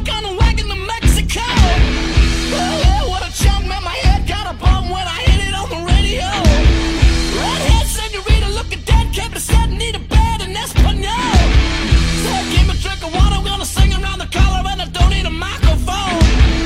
on a wagon to Mexico. Oh, what a chump, man, my head got a bump when I hit it on the radio. Redhead senorita looking dead, kept it said need a bed in Espanol. Said give me a drink of water, I'm gonna sing around the collar and I don't need a microphone.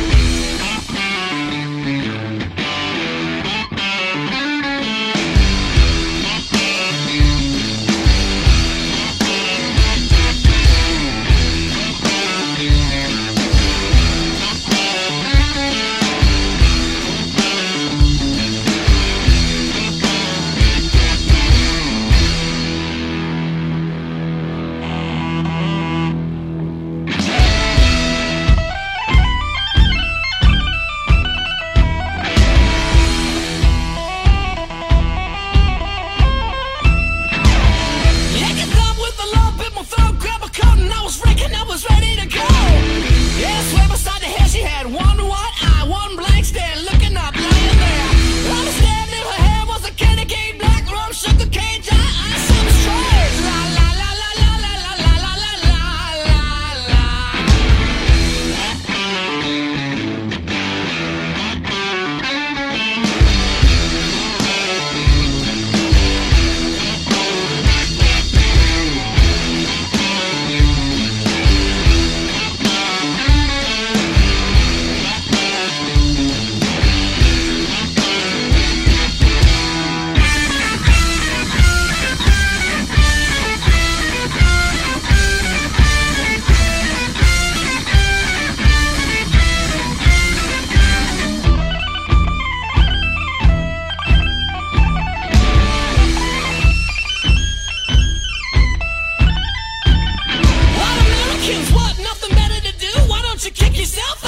I was ready to go. Yeah, sway beside the hair, she had one white eye, one blank stare, looking up, lying there. Understand if her hair was a candy cane, black rum, sugar cane, giant eyes, something strange. La la la la la la la la la la la What? Nothing better to do? Why don't you kick yourself